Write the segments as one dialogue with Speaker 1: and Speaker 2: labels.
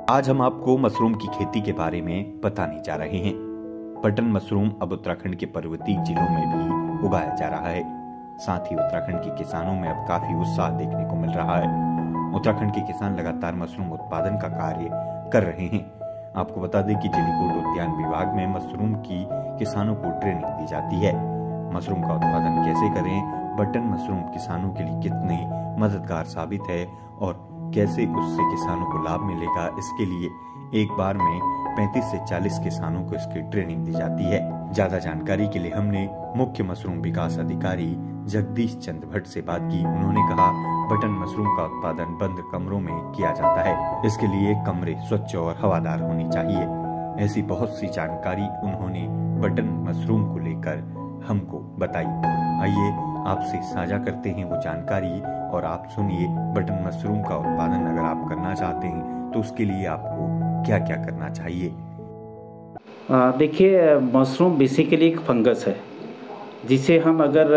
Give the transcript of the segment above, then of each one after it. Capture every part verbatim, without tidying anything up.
Speaker 1: आज हम आपको मशरूम की खेती के बारे में बताने जा रहे हैं। बटन मशरूम अब उत्तराखंड के पर्वतीय जिलों में भी उगाया जा रहा है। साथ ही उत्तराखंड के किसानों में अब काफी उत्साह देखने को मिल रहा है। उत्तराखंड के किसान लगातार मशरूम उत्पादन का कार्य कर रहे हैं। आपको बता दें कि जलीकोट उद्यान विभाग में मशरूम की किसानों को ट्रेनिंग दी जाती है। मशरूम का उत्पादन कैसे करें, बटन मशरूम किसानों के लिए कितने मददगार साबित है और कैसे उससे किसानों को लाभ मिलेगा, इसके लिए एक बार में पैंतीस से चालीस किसानों को इसकी ट्रेनिंग दी जाती है। ज्यादा जानकारी के लिए हमने मुख्य मशरूम विकास अधिकारी जगदीश चंद्र भट्ट से बात की। उन्होंने कहा, बटन मशरूम का उत्पादन बंद कमरों में किया जाता है। इसके लिए कमरे स्वच्छ और हवादार होने चाहिए। ऐसी बहुत सी जानकारी उन्होंने बटन मशरूम को लेकर हमको बताई। आइए आपसे साझा करते हैं वो जानकारी और आप सुनिए बटन मशरूम का उत्पादन अगर आप करना चाहते हैं तो उसके लिए आपको क्या क्या करना चाहिए।
Speaker 2: देखिए, मशरूम बेसिकली एक फंगस है जिसे हम अगर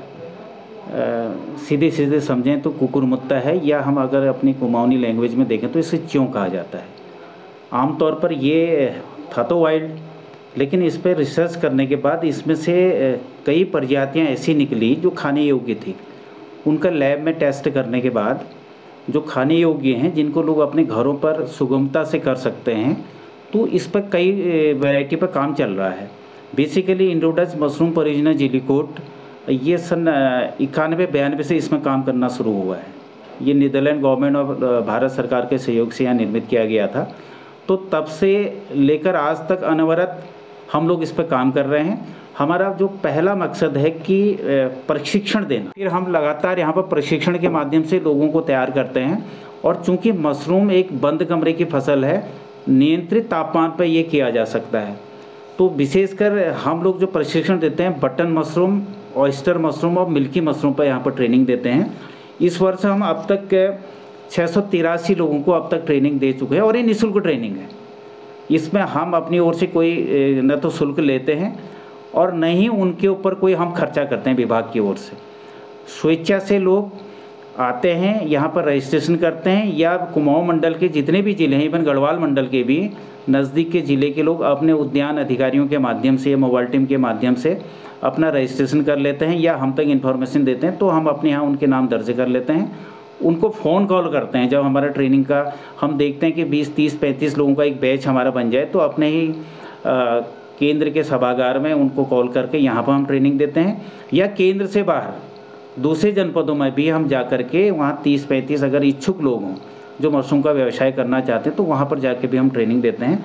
Speaker 2: सीधे सीधे समझें तो कुकुरमुत्ता है, या हम अगर अपनी कुमाऊनी लैंग्वेज में देखें तो इसे च्यों कहा जाता है। आमतौर पर ये था तो वाइल्ड, लेकिन इस पर रिसर्च करने के बाद इसमें से कई प्रजातियां ऐसी निकली जो खाने योग्य थी। उनका लैब में टेस्ट करने के बाद जो खाने योग्य हैं, जिनको लोग अपने घरों पर सुगमता से कर सकते हैं, तो इस पर कई वैरायटी पर काम चल रहा है। बेसिकली इंडोडस मशरूम परियोजना जलीकोट ये सन इक्यानवे बयानवे से इसमें काम करना शुरू हुआ है। ये नीदरलैंड गवर्नमेंट और भारत सरकार के सहयोग से यहाँ निर्मित किया गया था। तो तब से लेकर आज तक अनवरत हम लोग इस पर काम कर रहे हैं। हमारा जो पहला मकसद है कि प्रशिक्षण देना, फिर हम लगातार यहाँ पर प्रशिक्षण के माध्यम से लोगों को तैयार करते हैं। और चूंकि मशरूम एक बंद कमरे की फसल है, नियंत्रित तापमान पर यह किया जा सकता है, तो विशेषकर हम लोग जो प्रशिक्षण देते हैं बटन मशरूम, ऑयस्टर मशरूम और मिल्की मशरूम पर यहाँ पर ट्रेनिंग देते हैं। इस वर्ष हम अब तक छः सौ तिरासी लोगों को अब तक ट्रेनिंग दे चुके हैं और ये निःशुल्क ट्रेनिंग है। इसमें हम अपनी ओर से कोई न तो शुल्क लेते हैं और न ही उनके ऊपर कोई हम खर्चा करते हैं। विभाग की ओर से स्वेच्छा से लोग आते हैं, यहाँ पर रजिस्ट्रेशन करते हैं, या कुमाऊं मंडल के जितने भी ज़िले हैं, इवन गढ़वाल मंडल के भी नज़दीक के ज़िले के लोग अपने उद्यान अधिकारियों के माध्यम से, मोबाइल टीम के माध्यम से अपना रजिस्ट्रेशन कर लेते हैं, या हम तक इन्फॉर्मेशन देते हैं। तो हम अपने यहाँ उनके नाम दर्ज कर लेते हैं, उनको फ़ोन कॉल करते हैं। जब हमारा ट्रेनिंग का हम देखते हैं कि बीस तीस पैंतीस लोगों का एक बैच हमारा बन जाए, तो अपने ही आ, केंद्र के सभागार में उनको कॉल करके यहाँ पर हम ट्रेनिंग देते हैं, या केंद्र से बाहर दूसरे जनपदों में भी हम जा कर के वहाँ तीस पैंतीस अगर इच्छुक लोग हों जो मशरूम का व्यवसाय करना चाहते हैं, तो वहाँ पर जाके भी हम ट्रेनिंग देते हैं।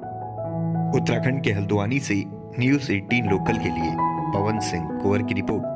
Speaker 1: उत्तराखंड के हल्द्वानी से न्यूज़ अठारह लोकल के लिए पवन सिंह कुंवर की रिपोर्ट।